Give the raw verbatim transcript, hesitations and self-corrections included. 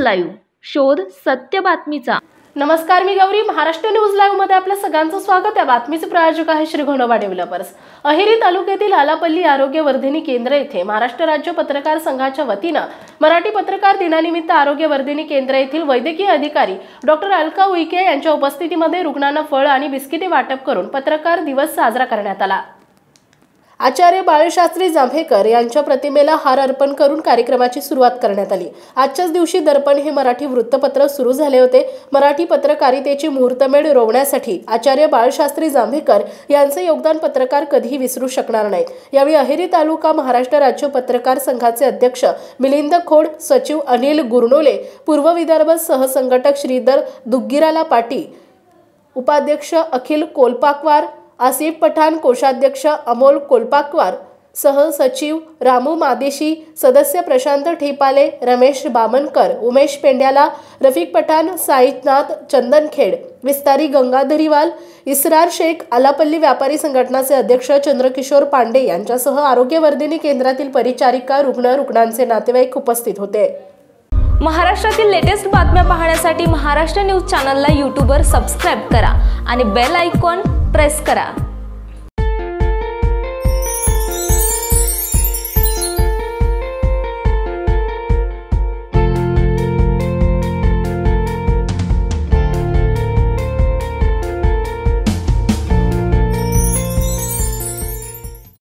Live, शोध सत्य बातमीचा। नमस्कार, मी गौरी। महाराष्ट्र न्यूज लाईव्ह मध्ये आपल्या सगळ्यांचं स्वागत आहे। बातमीचे प्रायोजक आहे श्री घोडोबा डेव्हलपर्स। अहेरी तालुक्यातील आलापल्ली आरोग्य वर्धिनी केंद्र येथे महाराष्ट्र राज्य पत्रकार संघाच्या वतीनं मराठी पत्रकार दिनानिमित्त आरोग्य वर्धिनी केंद्र येथील वैद्यकीय अधिकारी डॉक्टर अलका उईके यांच्या उपस्थितीमध्ये रुग्णांना फळ आणि बिस्किटे वाटप करून पत्रकार दिवस साजरा करण्यात आला। आचार्य बाळशास्त्री जांभेकर यांच्या प्रतिमेला हार अर्पण करून कार्यक्रमाची सुरुवात करण्यात आली। आजच्याच दिवशी दर्पण हे मराठी वृत्तपत्र सुरू झाले होते। मराठी पत्रकारितेची मुहूर्तमेढ रोवण्यासाठी आचार्य बाळशास्त्री जांभेकर यांचे योगदान पत्रकार कधीही विसरू शकणार नाहीत। यावेळी अहेरी तालुका महाराष्ट्र राज्य पत्रकार संघाचे अध्यक्ष मिलिंद खोड, सचिव अनिल गुरनोले, पूर्व विदर्भ सहसंघटक श्रीधर दुग्गिराला पाटी, उपाध्यक्ष अखिल कोलपाकवार, आसिफ पठाण, कोषाध्यक्ष अमोल कोलपाकवार, सहसचिव रामू मादेशी, सदस्य प्रशांत ठेपाले, रमेश बामनकर, उमेश पेंड्याला, रफिक पठाण, साईनाथ चंदनखेड, विस्तारी गंगाधरीवाल, इसरार शेख, आलापल्ली व्यापारी संघटनाचे अध्यक्ष चंद्रकिशोर पांडे यांच्यासह आरोग्यवर्धिनी केंद्रातील परिचारिका, रुग्ण, रुग्णांचे नातेवाईक उपस्थित होते। महाराष्ट्रातील लेटेस्ट बातम्या पाहण्यासाठी महाराष्ट्र न्यूज चॅनलला यूट्यूबवर सबस्क्राइब करा आणि बेल आयकॉन प्रेस करा।